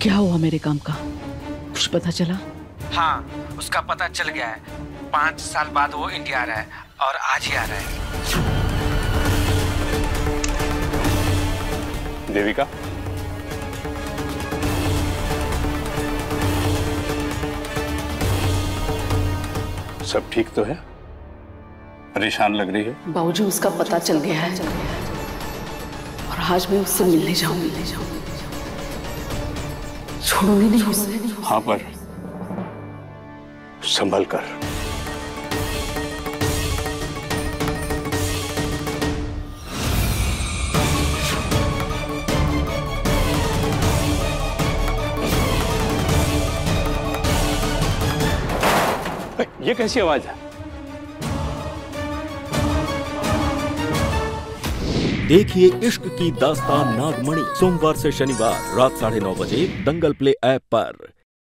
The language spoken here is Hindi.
क्या हुआ मेरे काम का? कुछ पता चला? हाँ, उसका पता चल गया है। 5 साल बाद वो इंडिया आ रहा है और आज ही आ रहा है। देविका, सब ठीक तो है? परेशान लग रही है। बाबूजी, उसका पता चल गया है और आज मैं उससे मिलने जाऊंगी। छोड़ूंगी नहीं उसे। हाँ, पर संभल कर। ये कैसी आवाज है? देखिए इश्क की दास्तान नागमणि सोमवार से शनिवार रात 9:30 बजे दंगल प्ले ऐप पर।